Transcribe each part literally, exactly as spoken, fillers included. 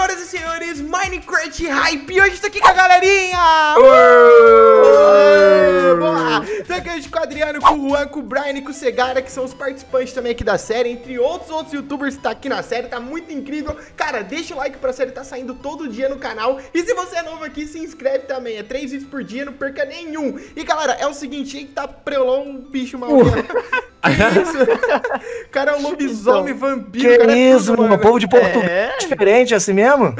Senhoras e senhores, Minecraft Hype, e hoje estou aqui com a galerinha! Estou aqui hoje com o Adriano, com o Juan, com o Brian e com o Segara, que são os participantes também aqui da série, entre outros outros youtubers que estão aqui na série, tá muito incrível. Cara, deixa o like pra série, tá saindo todo dia no canal, e se você é novo aqui, se inscreve também, é três vídeos por dia, não perca nenhum. E galera, é o seguinte, eita, preolou um bicho mal. Uh. Que isso? Cara, é um lobisomem então, vampiro. Que cara, isso, é tudo, mano, povo de Portugal é diferente assim mesmo?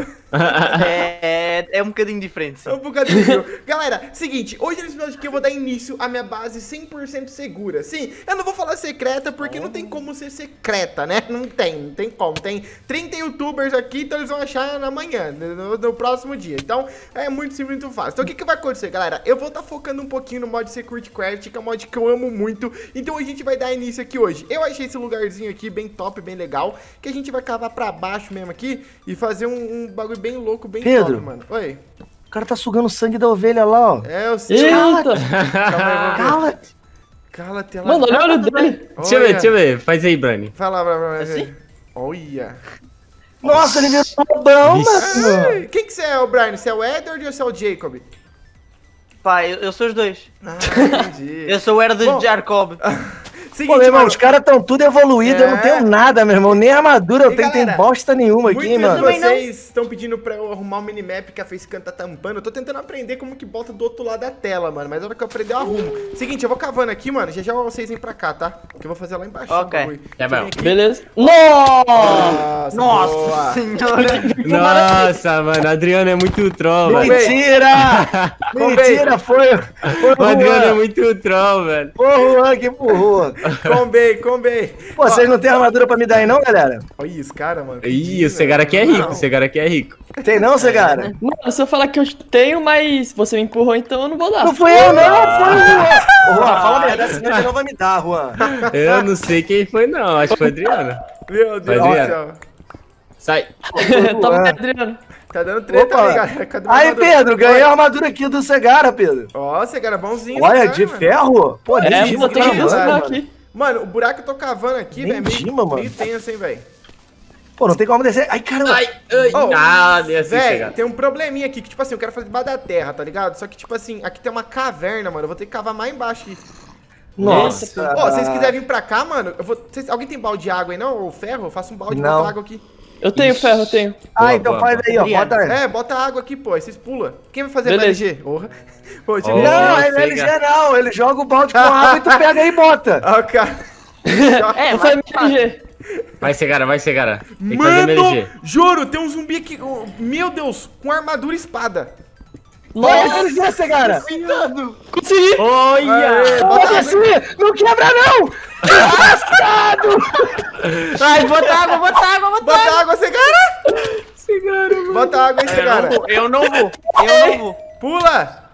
É, é um bocadinho diferente, sim. É um bocadinho. Galera, seguinte, hoje nesse vídeo aqui eu vou dar início à minha base cem por cento segura. Sim, eu não vou falar secreta porque oh. não tem como ser secreta, né? Não tem, não tem como. Tem trinta youtubers aqui, então eles vão achar na manhã, no, no próximo dia. Então, é muito simples, muito fácil. Então, o que, que vai acontecer, galera? Eu vou estar tá focando um pouquinho no mod Security Craft, que é um mod que eu amo muito. Então, a gente vai dar início aqui hoje. Eu achei esse lugarzinho aqui bem top, bem legal, que a gente vai cavar pra baixo mesmo aqui e fazer um, um bagulho bem louco, bem Pedro, top, mano. Oi. O cara tá sugando sangue da ovelha lá, ó. É, eu sei. Cala-te! Cala-te! Cala-te, mano, olha o olho dele. Deixa eu ver, deixa eu ver. Faz aí, Brani. Vai lá, vai lá, vai lá. Assim? Olha. Nossa, ele virou um bom, mano. Quem que você é, o Brian? Você é o Edward ou você é o Jacob? Pai, eu, eu sou os dois. Ah, entendi. Eu sou o Era do Jacob. Seguinte, pô, meu irmão, mano, os caras tão tudo evoluído, é. eu não tenho nada, meu irmão, nem armadura eu e tenho, galera, tem bosta nenhuma aqui, muitos mano. de vocês estão pedindo pra eu arrumar o minimap que a Facecam tá tampando, eu tô tentando aprender como que bota do outro lado da tela, mano, mas na hora que eu aprender eu arrumo. Seguinte, eu vou cavando aqui, mano, já já vocês vêm pra cá, tá? Que eu vou fazer lá embaixo. Ok. É bom. Beleza. Nossa, Nossa senhora. Nossa, mano, Adriano é muito troll, velho. Mentira! Mentira, foi, foi o Adriano é muito troll, velho. Pô, Juan que empurrou. Combei, combei. Pô, ó, vocês não tem armadura pra me dar aí não, galera? Olha isso, cara, mano. Ih, o Segara aqui é rico, o Segara aqui é rico. Tem não, Segara? Mano, se eu falar que eu tenho, mas você me empurrou, então eu não vou dar. Não fui eu, não, foi o Juan. Ô, Juan, fala a verdade, senão ele não vai me dar, Juan. Eu não sei quem foi, não, acho que foi o Adriano. Meu Deus do céu. Sai. Toma, Adriano. Tá dando treta Opa. aí, galera. Cadê aí, Pedro, ganhei a armadura aqui do Segara, Pedro. Ó, oh, Segara bonzinho. Olha, cara, de mano. ferro? Pô, é, de botei isso aqui. Mano, o buraco que eu tô cavando aqui, velho, é meio, mano. meio tenso, hein, velho. Pô, não tem como descer. Ai, caramba. Ai, ai. Oh, ah, assim, velho, tem um probleminha aqui, que tipo assim, eu quero fazer debaixo da terra, tá ligado? Só que tipo assim, aqui tem uma caverna, mano, eu vou ter que cavar mais embaixo aqui. Nossa. Ó, oh, se vocês quiserem vir pra cá, mano, eu vou... Vocês... Alguém tem balde de água aí, não? Ou ferro? Eu faço um balde e boto água aqui. Eu tenho Ixi. ferro, eu tenho. Ah, boa, então boa, faz aí, ó. Bota aí. É, bota água aqui, pô. Aí vocês pulam. Quem vai fazer Beleza. M L G? Porra. Pô, oh, não, é M L G não. Ele joga o balde com água e tu pega aí e bota. Ó, cara. É, vai M L G. Vai, Segara, vai, Segara. Tem Mano, que fazer M L G. Juro, tem um zumbi aqui. Oh, meu Deus, com armadura e espada. Nossa, Segara. Consegui. Olha. Bota assim. Não quebra, não. Lascado. Ai, bota água, bota água, bota, bota água. água, Segara. Segara, mano. Bota água aí, Segara. Eu não vou, eu não vou. Pula.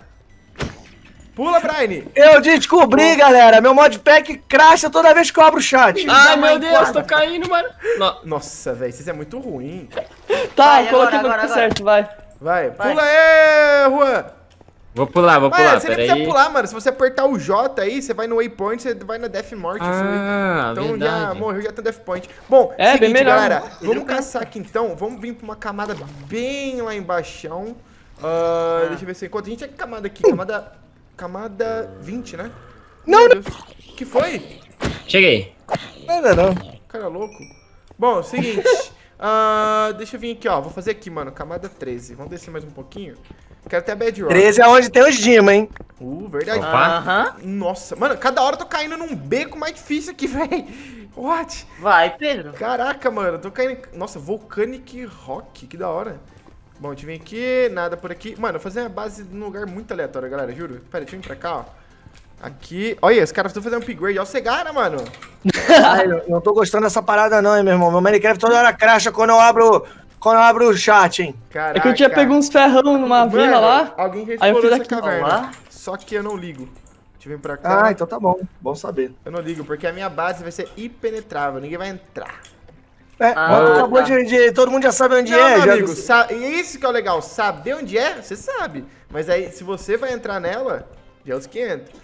Pula, Brian. Eu descobri, galera. Meu modpack crasha toda vez que eu abro o chat. Ai, meu Deus, guarda. Tô caindo, mano. No... Nossa, velho, vocês é muito ruim. Tá, vai, coloquei agora, agora, certo, vai. Vai, vai. Pula aí, Juan. Vou pular, vou pular, você nem precisa pular, mano. Se você apertar o J aí, você vai no waypoint, você vai na Death Morte. Ah, então verdade. já morreu, já tem Death Point. Bom, é, seguinte, bem melhor, galera. Vamos caçar aqui então. Vamos vir pra uma camada bem lá embaixo. Uh, ah. Deixa eu ver se eu encontro. A gente é que camada aqui? Camada... Camada vinte, né? Não, não. O que foi? Cheguei. Nada não. Cara louco. Bom, seguinte. uh, deixa eu vir aqui, ó. Vou fazer aqui, mano. Camada treze. Vamos descer mais um pouquinho. Quero até a Bedrock. treze é onde tem os Dima, hein? Uh, verdade. Aham. Uh-huh. Nossa, mano, cada hora eu tô caindo num beco mais difícil aqui, velho. What? Vai, Pedro. Caraca, mano, eu tô caindo... Nossa, Volcanic Rock, que da hora. Bom, deixa eu vir aqui, nada por aqui. Mano, eu vou fazer uma base num lugar muito aleatório, galera, juro. Pera, deixa eu vir pra cá, ó. Aqui. Olha, os caras estão fazendo um upgrade. Olha o Segara, mano. Ai, eu não tô gostando dessa parada não, hein, meu irmão. Meu Minecraft toda hora crasha quando eu abro... Quando eu abro o chat, hein. Caraca. É que eu tinha pego uns ferrão numa mano, vila lá. Alguém já aí eu explorou fiz essa aqui. caverna. Lá. Só que eu não ligo. Deixa eu vir pra cá. Ah, então tá bom. Bom saber. Eu não ligo, porque a minha base vai ser impenetrável. Ninguém vai entrar. É, Ah, acabou tá. de, de... Todo mundo já sabe onde Não, é. meu já amigo, não- sa- e isso que é o legal. Saber onde é, você sabe. Mas aí, se você vai entrar nela, já é os quinhentos.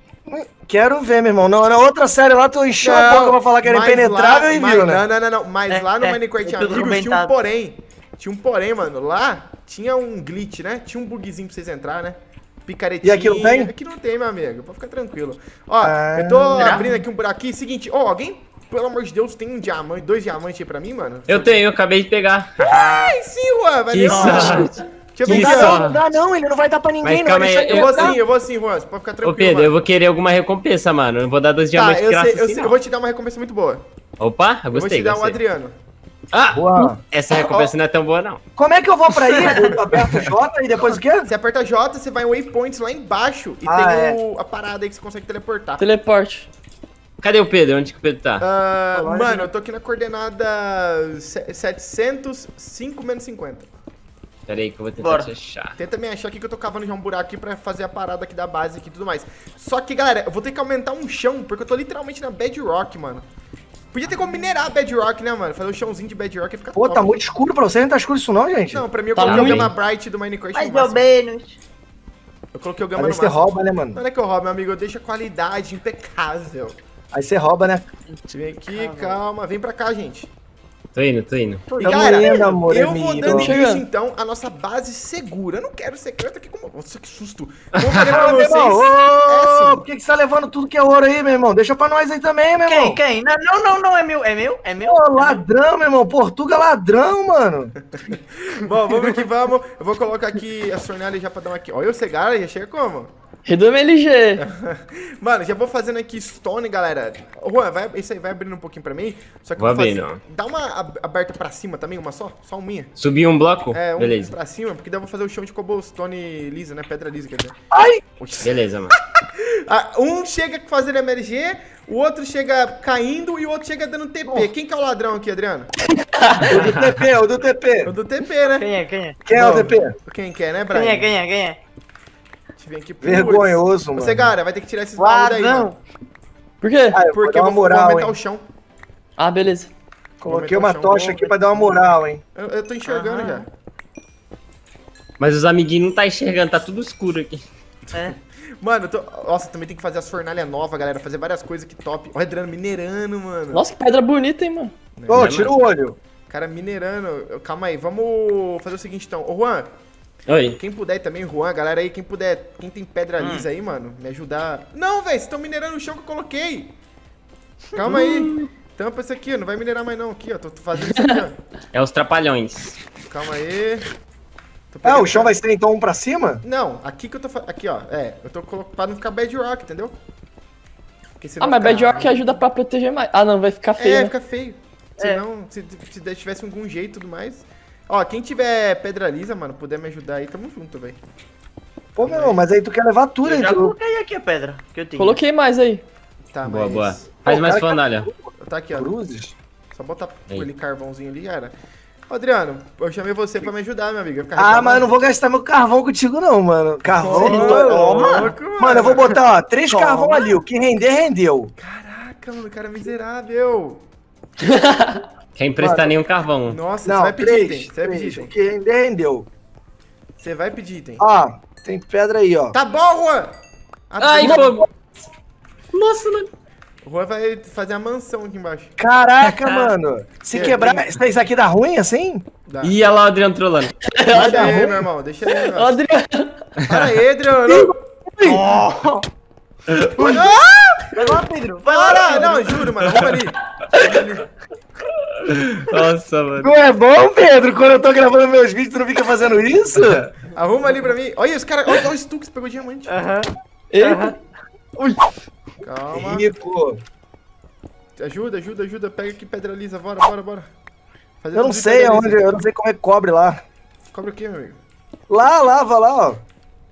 Quero ver, meu irmão. Na, na outra série lá, tu encheu a boca pra falar que era mas impenetrável lá- e mas- viu, né? Não, não, não, não. Mas É, lá no é, Minecraft é tudo Amigos tinha um argumentado. porém. Tinha um porém, mano. Lá tinha um glitch, né? Tinha um bugzinho pra vocês entrar, né? Picaretinha. E aqui não tem? Aqui não tem, meu amigo. Pode ficar tranquilo. Ó, Ah. eu tô abrindo aqui um buraquinho. Seguinte, ó, alguém, pelo amor de Deus, tem um diamante, dois diamantes aí pra mim, mano? Eu tenho, eu acabei de pegar. Ai, sim, Juan. Vai Que ver. sorte. Deixa eu Que ver aqui, Não, ó. sorte. não dá não, ele não vai dar pra ninguém, Mas não. calma aí, deixa Eu ele vou entrar. sim, eu vou sim, Juan. Você pode ficar tranquilo, Ô, Pedro, mano. eu vou querer alguma recompensa, mano. Eu não vou dar dois Tá, diamantes eu, de graça sei, eu, assim, sei, não. eu vou te dar uma recompensa muito boa. Opa, eu Eu vou gostei, te dar um gostei. Adriano. Ah, Juan, essa recompensa não é tão boa, não. como é que eu vou pra aí? Eu aperto J e depois o quê? Você aperta J, você vai em waypoints lá embaixo e Ah, tem é. o- a parada aí que você consegue teleportar. Teleporte. Cadê o Pedro? Onde que o Pedro tá? Ah, Olha lá, mano, eu tô aqui na coordenada se- setecentos, cinco menos cinquenta. Pera aí que eu vou tentar Bora. te achar. Tenta me achar aqui que eu tô cavando já um buraco aqui pra fazer a parada aqui da base aqui e tudo mais. Só que, galera, eu vou ter que aumentar um chão, porque eu tô literalmente na bedrock, mano. Podia ter como minerar a bedrock, né, mano? Fazer um chãozinho de bedrock e ficar Pô, top. tá muito escuro pra você, não tá escuro isso não, gente? Não, pra mim eu Tá coloquei o muito. Gamma Bright do Minecraft Mais no ou máximo. menos. Eu coloquei o Gamma Aí no você máximo. rouba, né, mano? Não é que eu roubo, meu amigo, eu deixo a qualidade impecável. Aí você rouba, né? Vem aqui, calma, vem pra cá, gente. Tô indo, tô indo. E Tamo galera, indo, amor, eu amigo. vou dando Tô início chegando. então à nossa base segura. Eu não quero secreto aqui como. Nossa, que susto! Como eu falei pra Ô, meu vocês. irmão, ô, É assim. por que, que você tá levando tudo que é ouro aí, meu irmão? Deixa pra nós aí também, meu Quem, irmão. quem? Não, não, não, não, é meu, é meu, é meu. Ô, ladrão, meu irmão. Portuga ladrão, mano. Bom, vamos que vamos. Eu vou colocar aqui a fornalha já pra dar uma aqui. Olha o Cegara, já chega como? Redoma L G. Mano, já vou fazendo aqui stone, galera. Ô, Juan, vai, isso aí vai abrindo um pouquinho pra mim. Só que eu Vou vou fazer. abrindo. Dá uma ab- aberta pra cima também, uma só? Só uma minha. Subi um bloco? É, um Beleza. pra cima, porque daí eu vou fazer o chão de cobblestone lisa, né? Pedra lisa, quer dizer. Ai! Oxi. Beleza, mano. Ah, um chega fazendo M L G, o outro chega caindo e o outro chega dando T P. Quem que é o ladrão aqui, Adriano? O do T P, o do T P. O do T P, né? Quem é, quem é? Quem é o Bom, T P? Quem quer, né, Brian? Quem é, quem é, quem é? Deixa eu ver aqui. Vergonhoso, mano. Você, cara, vai ter que tirar esses baús daí, Ladrão. mano. Por quê? Ah, eu vou Porque dar eu uma vou, vou moral, aumentar hein. o chão. Ah, beleza. Coloquei Vou uma aumentar o chão, tocha vou- aqui pra dar uma moral, hein. Eu, eu tô enxergando já. Mas os amiguinhos não tá enxergando, tá tudo escuro aqui. É. Mano, eu tô... Nossa, também tem que fazer as fornalhas novas, galera. Fazer várias coisas que top. Ó, o Adriano minerando, mano. Nossa, que pedra bonita, hein, mano. Ô, Né, tira mano? o olho. Cara, minerando. Eu- Calma aí, vamos fazer o seguinte então. Ô, Juan, Oi. quem puder também, Juan, galera aí, quem puder, quem tem pedra lisa aí, mano, me ajudar. Não, velho, vocês estão minerando o chão que eu coloquei. Calma aí. Tampa isso aqui, ó. Não vai minerar mais não. Aqui, ó. Tô tô fazendo isso aqui, É os trapalhões. ó. Calma aí. Tô Ah, pegando- o chão vai ser então um pra cima? Não, aqui que eu tô fazendo. Aqui, ó. É, eu tô colocando pra não ficar bedrock, entendeu? Porque senão Ah, mas fica- Bedrock ajuda pra proteger mais. Ah, não, vai ficar feio, É, né? fica feio. É. Senão, se, se tivesse algum jeito e tudo mais. Ó, quem tiver pedra lisa, mano, puder me ajudar aí, tamo junto, velho. Pô, meu irmão, mas aí tu quer levar tudo, Eu hein? já Tu... coloquei aqui a pedra que eu tinha. Coloquei mais aí. Tá, Boa, mas... boa. Faz Pô, mais cara, fornalha. Tá aqui, ó. Cruzes? Só botar Aí. aquele carvãozinho ali, cara. Ô, Adriano, eu chamei você pra me ajudar, meu amigo. Eu ficar Ah, reclamando. mas eu não vou gastar meu carvão contigo, não, mano. Carvão. Ô, não tô- louco, mano. Mano, eu vou botar, ó, três Toma. carvão ali. O que render, rendeu. Caraca, mano, o cara é miserável. Quer emprestar nenhum carvão. Nossa, Não, você vai pedir três. item. Você vai pedir três. O item. que render, rendeu. Você vai pedir item. Ó, tem pedra aí, ó. Tá bom, Juan. Ai, Juan- fogo. Nossa, mano. O Juan vai fazer a mansão aqui embaixo. Caraca, mano. Se É, quebrar, tem- isso aqui dá ruim assim? Dá. Ih, olha lá o Adriano trolando. Deixa aí, meu irmão. Deixa aí, meu Ó, irmão. Adriano. Para aí, Adriano. Oh, Ah! vai lá, Pedro. Vai lá, Para! Pedro. Não, juro, mano. Arruma ali. Arruma ali. Nossa, mano. Não é bom, Pedro? Quando eu tô gravando meus vídeos, tu não fica fazendo isso? Arruma ali pra mim. Olha os caras. Olha, olha o Stux, pegou diamante. Aham. Eita. Ui. Calma. Rico. Ajuda, ajuda, ajuda. Pega aqui pedra lisa. Bora, bora, bora. Fazer Eu não tudo de sei pedra aonde, lisa. eu não sei como é que cobre lá. Cobra o quê, meu amigo? Lá, lava lá, ó.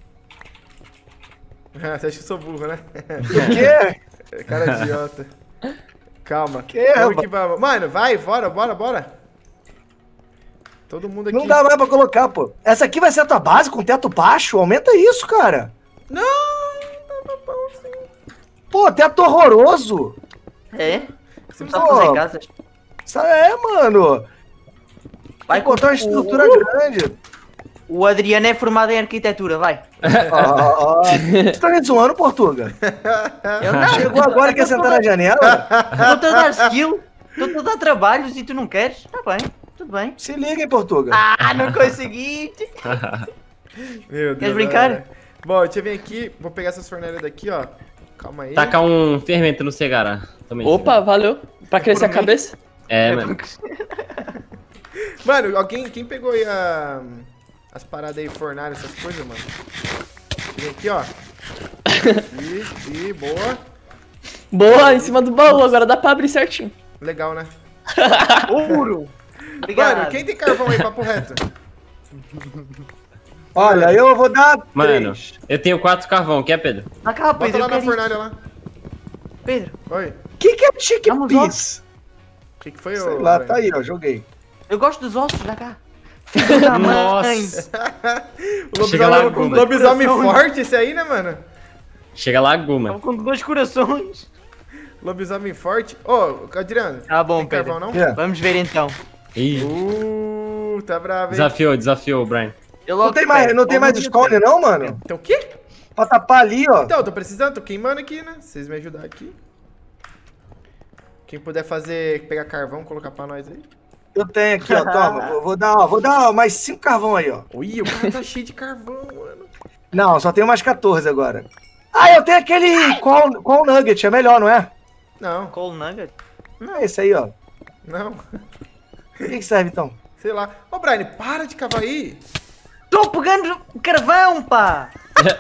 Ah, você acha que eu sou burro, né? O quê? Cara idiota. Calma. Que, Vamos rapaz? que vamos. Mano, vai, bora, bora, bora. Todo mundo aqui. Não dá mais pra colocar, pô. Essa aqui vai ser a tua base com teto baixo? Aumenta isso, cara. Não, não tá bom assim. Pô, teto horroroso. É? Você não Pô. sabe fazer casas. Isso é, mano. Vai Botar uma o- estrutura o- grande. O Adriano é formado em arquitetura, vai. Ó, ó. Você tá me zoando, Portuga? Eu não. Chegou agora e quer sentar na janela? Estou-te a dar skill, estou-te a dar trabalhos e tu não queres? Tá bem. Tudo bem. Se liga, hein, Portuga. Ah, não consegui. Meu Deus. Quer brincar? Galera. Bom, deixa eu vir aqui. Vou pegar essas fornalhas daqui, ó. Calma aí. Taca um fermento no Cegará. Também. Opa, valeu. Pra crescer a cabeça. É, mano. Mano, alguém, quem pegou aí a, as paradas aí, fornalha, essas coisas, mano? Vem aqui, ó. E, e, boa. Boa, em cima do baú. Agora dá pra abrir certinho. Legal, né? Ouro. Obrigado. Mano, quem tem carvão aí, papo reto? Olha, eu vou dar Mano, três. eu tenho quatro carvão. Quer, Pedro? Ah, cá, Bota Pedro, lá eu na quero fornalha lá. isso. Pedro, Oi. O que, que é chicken Vamos lá. peas? O que, que foi, Sei ô, lá, Brian? tá aí, ó, joguei. eu gosto dos ossos, dá cá. Filho da mãe. Nossa. O Chega lá, lobisomem, Guma. lobisomem forte esse aí, né, mano? Chega lá, Guma. Tamo com dois corações. Lobisomem forte. Ô, Adriano. Tá bom, tem Pedro. carvão, não? É. Vamos ver então. Ih, Uh, tá bravo, hein? desafiou, desafiou, Brian. Eu Não logo tem mais, pego. não tem mais Vamos Discord não, mano? Então o quê? Pra tapar ali, ó. Então, eu tô precisando, tô queimando aqui, né? Vocês me ajudar aqui. Quem puder fazer, pegar carvão, colocar pra nós aí. Eu tenho aqui, ó, toma. Vou, vou dar, ó, vou dar ó, mais cinco carvão aí, ó. Ui, o cara tá cheio de carvão, mano. Não, só tenho mais quatorze agora. Ah, eu tenho aquele qual, qual nugget, é melhor, não é? Não, Coal Nugget. É esse aí, ó. não. O que que serve, então? Sei lá. Ô, Brian, para de cavar aí. Tô pegando carvão, pá.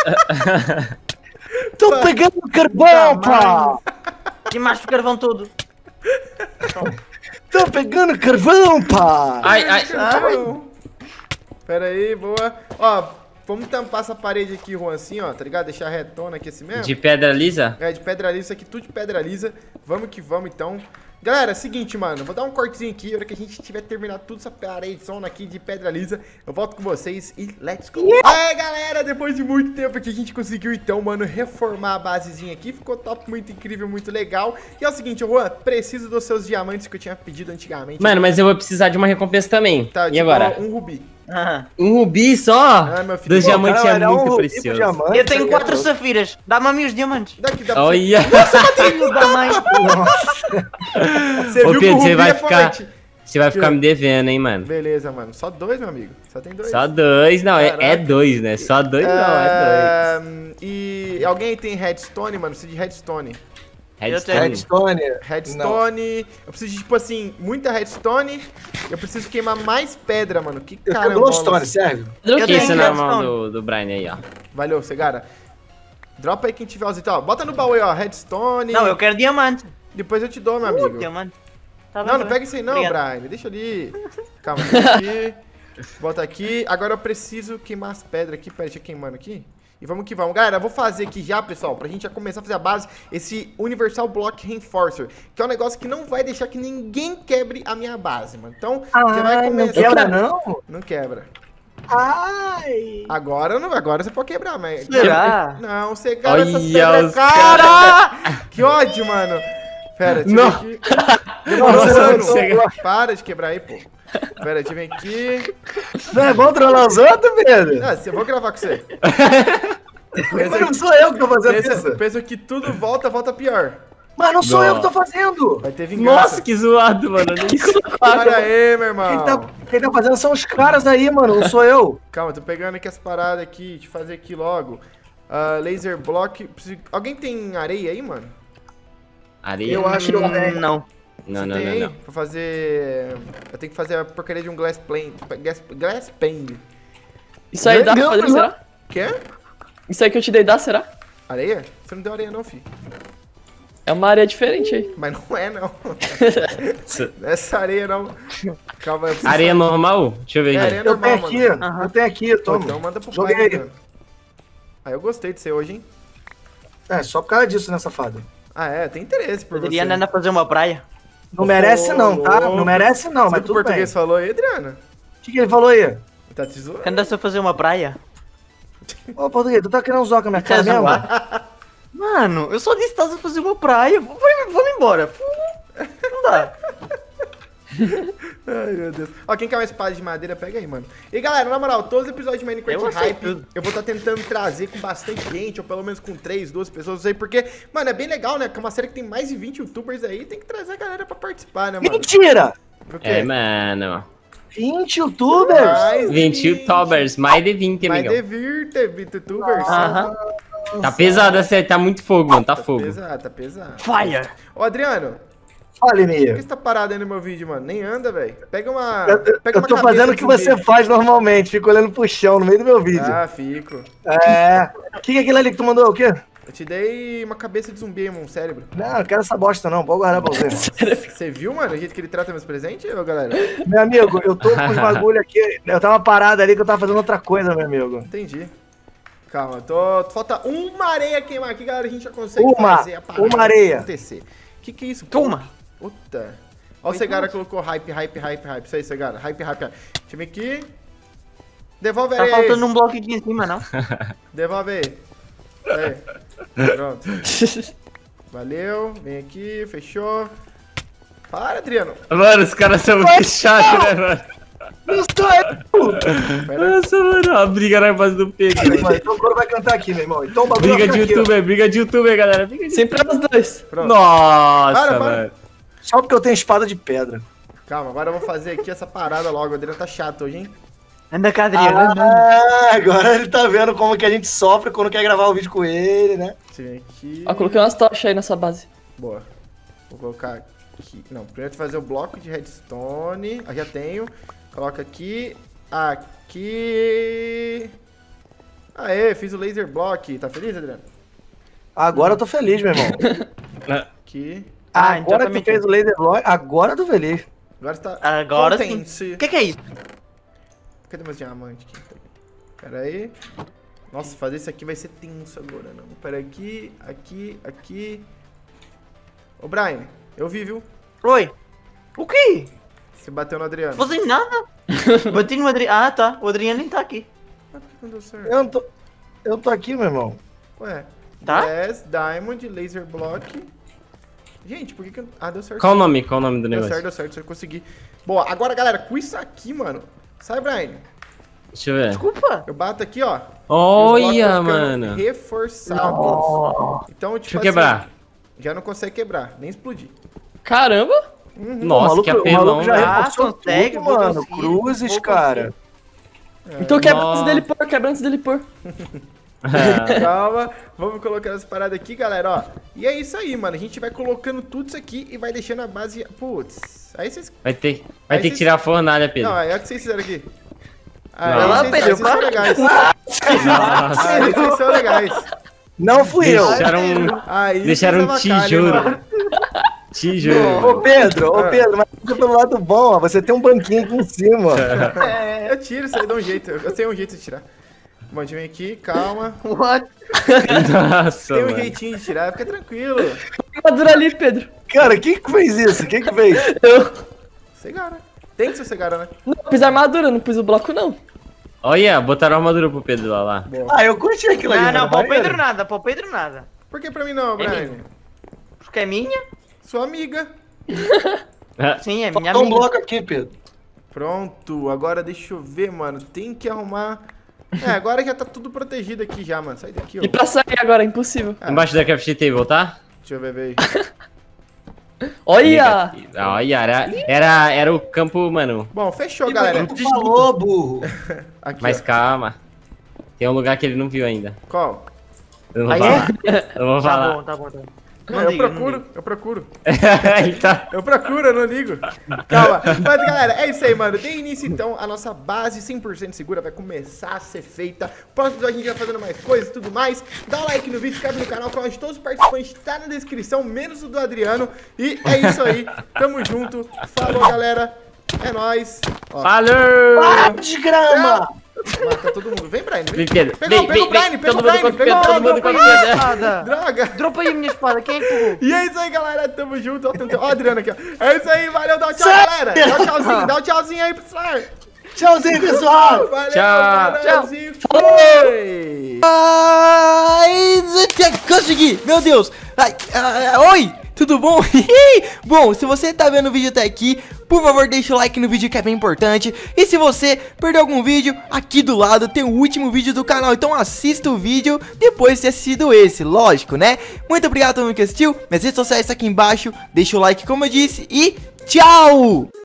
Tô Pá. pegando carvão, pá! Queimaste o carvão todo. Tô pegando carvão, pá! Ai, ai. Carvão. Pera aí, boa. Ó, vamos tampar essa parede aqui, Juan, assim, ó, tá ligado? Deixar retona aqui assim mesmo. De pedra lisa? É, de pedra lisa, isso aqui tudo de pedra lisa. Vamos que vamos, então. Galera, seguinte, mano, vou dar um cortezinho aqui. Na hora que a gente tiver terminado tudo essa parede zona aqui de pedra lisa, eu volto com vocês e let's go. É, galera, depois de muito tempo aqui, a gente conseguiu, então, mano, reformar a basezinha aqui. Ficou top, muito incrível, muito legal. E é o seguinte, Juan, preciso dos seus diamantes que eu tinha pedido antigamente. Mano, mas eu vou precisar de uma recompensa também. Tá, E tipo, agora? um rubi. Ah. Um rubi só? Ah, meu filho. Dos Pô, diamantes Cara, é era um muito rubi pro precioso. diamante, Eu tenho isso quatro aí é safiras. Dá-me a mim os diamantes. Daqui, dá pra... Olha! Filho da mãe. Você Ô, viu que Pedro, o você rubi vai é ficar- forte. Você vai ficar me devendo, hein, mano? Beleza, mano. Só dois, meu amigo. Só tem dois. Só dois, não, é, é Caraca. dois, né? Só dois não, é Ahn, E alguém tem redstone, mano? Preciso de redstone. dois. Eu Redstone. Redstone. Redstone. Eu preciso de, tipo assim, muita redstone. Eu preciso queimar mais pedra, mano. Que Eu tenho caramba. glowstone, serve? O que é tenho isso na redstone. mão do, do Brian aí, ó? Valeu, Segara. Dropa aí quem tiver os itens. Ó, bota no baú aí, ó. Redstone. Não, eu quero diamante. Depois eu te dou, meu Uh, amigo. diamante. Tá bem, Não, tá não bem. pega isso aí não, Obrigado. Brian. Deixa ali. Calma, deixa aqui. Bota aqui. Agora eu preciso queimar as pedras aqui. Pera, deixa eu queimando aqui. E vamos que vamos. Galera, eu vou fazer aqui já, pessoal, pra gente já começar a fazer a base, esse Universal Block Reinforcer, que é um negócio que não vai deixar que ninguém quebre a minha base, mano. Então, você vai Ai, não começar... quebra não? Não quebra. Ai! Agora, não, agora você pode quebrar, mas... Será? Não, você cara essas Olha pedras, os cara! Que ódio, mano. Pera, deixa eu Não. ver aqui. Demorou, Nossa, mano. chega. Para de quebrar aí, pô. Pera, deixa eu ver aqui. Não é bom trollar os outros, Pedro? Ah, eu vou gravar com você. Mas não sou eu que tô fazendo Pensa, isso. pensa que tudo volta, volta pior. Mas não sou Não. eu que tô fazendo. Vai ter vingança. Nossa, que zoado, mano. Eu nem- Para aí, meu irmão. Quem tá, quem tá fazendo são os caras aí, mano. Não sou eu. Calma, tô pegando aqui as paradas aqui, de fazer aqui logo. Ah, laser block. Preciso- Alguém tem areia aí, mano? Areia? Eu acho que eu Hum, tenho. Não. Não, Você não, tem não, aí? não. Pra fazer... Eu tenho que fazer a porcaria de um glass plane. Glass, glass pane. Isso aí dá pra Meu fazer, Deus. será? Quê? Isso aí que eu te dei dá, será? Areia? Você não deu areia não, filho. É uma área diferente aí. Mas não é, não. Essa areia não. Calma, eu preciso... Areia normal? Deixa eu ver É, aqui. areia Eu normal, tenho aqui, mano. eu tenho aqui, Pô, toma. então manda pro Joguei. pai, mano. Ah, eu gostei de você hoje, hein? É, só por causa disso, né, safado? Ah, é, tem interesse por Poderia você. andar a fazer uma praia. Não merece não, tá? louco. Não merece não, Você mas que o tudo bem. português falou aí, Adriana? O que, que ele falou aí? Tá te zoando? Andasse a fazer uma praia. Ô, português, tu tá querendo zoar com a minha cara Quer mesmo? zoar? Mano, eu só disse que estás a fazer uma praia. Vamos vamos embora. Não dá. Ai, meu Deus. Ó, quem quer uma espada de madeira, pega aí, mano. E galera, na moral, todos os episódios de Minecraft Eu aceito Hype, tudo. eu vou estar tentando trazer com bastante gente, ou pelo menos com três, duas pessoas, não sei, porque, mano, é bem legal, né? Que é uma série que tem mais de vinte youtubers aí, tem que trazer a galera pra participar, né, mano? Mentira! Por quê? É, mano. vinte youtubers? Mais vinte youtubers, mais de vinte, Mais de amigão. vinte, vinte youtubers. Aham. Tá pesado essa, tá muito fogo, mano, tá Tá fogo. pesado, tá pesado. Fire! Ô, Adriano, Fale, por que Nia. você tá parado aí no meu vídeo, mano? Nem anda, velho. Pega uma. Eu, eu- pega eu uma tô cabeça fazendo o de que você zumbi. faz normalmente, fico olhando pro chão no meio do meu vídeo. Ah, fico. É. O que, que é aquilo ali que tu mandou? O quê? Eu te dei uma cabeça de zumbi, um cérebro. Não, eu quero essa bosta não, pode guardar pra você. Você viu, mano, o jeito que ele trata meus presentes, ô, galera? Meu amigo, eu tô com os bagulho aqui. Eu tava parado ali que eu tava fazendo outra coisa, meu amigo. Entendi. Calma, tô... falta uma areia queimar aqui, galera. A gente já consegue Uma, fazer a parada uma areia. acontecer. Que que é isso? Toma! Puta. Ó, o Segara colocou hype, hype, hype, hype. Isso aí, Segara. Hype, hype, hype. Deixa eu ver aqui. Devolve a Tá areia faltando aí. um bloco aqui em cima, não? Devolve aí. Aí. Pronto. Valeu. Vem aqui, fechou. Para, Adriano. Mano, os caras são muito chatos, né, mano? Não sou eu! Pera. Nossa, mano, a briga na base do Pedro. Mano, então o coro vai cantar aqui, meu irmão. Então o bagulho Briga vai de ficar aqui, ó. youtuber, briga de youtuber, galera. Briga de... Sempre os dois. Pronto. Nossa, Para, para. mano. Só porque eu tenho espada de pedra. Calma, agora eu vou fazer aqui essa parada logo. O Adriano tá chato hoje, hein? Anda cá, Adriano, anda. Ah, agora ele tá vendo como que a gente sofre quando quer gravar o vídeo com ele, né? Deixa eu ver aqui. Ó, coloquei umas tochas aí nessa base. Boa. Vou colocar aqui. Não, primeiro fazer o bloco de redstone. Ah, já tenho. Coloca aqui. Aqui. Aê, fiz o laser block. Tá feliz, Adriano? Agora eu tô feliz, meu irmão. Aqui. Ah, então Agora também que tu fez o laser block, agora eu tô feliz. Agora está. Agora sim. contente. O que que é isso? Cadê meus diamantes aqui? Pera aí. Nossa, fazer isso aqui vai ser tenso agora, não. Pera aqui, aqui, aqui. Ô, Brian, eu vi, viu? Oi. O quê? Você bateu no Adriano. Fazendo nada. Bati no Adriano. Ah, tá. O Adriano nem tá aqui. Ah, por que não deu certo? Eu não tô. Eu tô aqui, meu irmão. Ué. Tá? Yes, Diamond, Laser Block. Gente, por que que eu... Ah, deu certo. Qual o nome? Qual o nome do Deu negócio? certo, deu certo, eu consegui. Boa, agora, galera, com isso aqui, mano. Sai, Brian. Deixa eu ver. Desculpa. Eu bato aqui, ó. e os blocos Olha, vão ficando mano. Reforçados. Então, tipo Deixa eu assim, quebrar. já não consegue quebrar, nem explodir. Caramba. Nossa, que o maluco apelão, já né? Ah, reforçou consegue, tudo, vou mano. conseguir, Cruzes, vou cara. Então quebra Nossa. antes dele pôr, quebra antes dele pôr. Calma, vamos colocar essa parada aqui, galera, ó. E é isso aí, mano. A gente vai colocando tudo isso aqui e vai deixando a base... Putz, aí vocês... Vai ter, vai Aí ter cês- que tirar a fornalha, Pedro. Não, é o que vocês fizeram aqui. Não. Aí Vai lá, vocês- aí Pedro, vocês são para. legais. Nossa. Aí vocês são legais. Não fui eu. Deixaram um, Aí deixaram um vocês avacalham, tijolo. mano. Tijolo. Ô Pedro, ô Ah. Pedro, mas fica pelo lado bom, ó. Você tem um banquinho aqui em cima. Eu tiro isso aí, dá um jeito. Eu sei um jeito de tirar. Bom, deixa eu vir aqui, calma. What? Nossa, Tem um mano. jeitinho de tirar, fica tranquilo. Armadura ali, Pedro. Cara, quem que fez isso? Quem que fez? Eu. Cegara. Tem que ser cegara, né? Não, eu pus armadura, não pus o bloco, não. Olha, botaram a armadura pro Pedro lá. lá. Boa. Ah, eu curti aquilo ali. Não, não, mano, pro maneiro. Pedro nada, pro Pedro nada. Por que pra mim não, Brian? minha. Porque é minha? Sua amiga. Sim, é minha Faltou um amiga. bloco aqui, Pedro. Pronto, agora deixa eu ver, mano. Tem que arrumar... É, agora já tá tudo protegido aqui já, mano. Sai daqui, ó. E pra sair agora, é impossível. Embaixo da craft table, tá? Deixa eu ver, ver aí. Olha! Olha, era, era, era o campo, mano. Bom, fechou, E galera. por que tu falou, burro? Aqui, Mas ó. calma. Tem um lugar que ele não viu ainda. Qual? Eu não vou Aí falar. Eu não vou Tá falar. bom, tá bom, tá bom. Não, eu procuro, eu procuro. Ele tá- Eu procuro, eu não ligo. Calma. Mas, galera, é isso aí, mano. Dê início, então, a nossa base cem por cento segura vai começar a ser feita. Próximo episódio a gente vai fazendo mais coisas e tudo mais. Dá um like no vídeo, se inscreve no canal. O canal de todos os participantes tá na descrição, menos o do Adriano. E é isso aí. Tamo junto. Falou, galera. É nóis. Ó, Falou! Ah, desgrama! mata todo mundo. Vem, Brian. Vem. Vem, Pedro. Pegou, Vem, pegou o vem, Brian, vem. pegou o Todo mundo Brian. com o Pegou Pedro, o todo Brian. mundo com o Dropa aí a minha Pedro. espada. Droga. Dropa aí a minha espada, quem é que pegou? E é isso aí, galera. Tamo junto. Ó, tamo- ó, o Adriano aqui, ó. É isso aí. Valeu. Dá um tchau, galera. Dá um tchauzinho. Dá um tchauzinho aí, pessoal. Tchauzinho, pessoal! Valeu. Tchau. Valeuzinho. Foi. Ai, consegui! Meu Deus! Ai, ah, oi! Tudo bom? Bom, se você tá vendo o vídeo até aqui, por favor deixa o like no vídeo que é bem importante. E se você perdeu algum vídeo, aqui do lado tem o último vídeo do canal. Então assista o vídeo depois de ter assistido esse, lógico, né? Muito obrigado a todo mundo que assistiu. Minhas redes sociais estão aqui embaixo. Deixa o like como eu disse e tchau!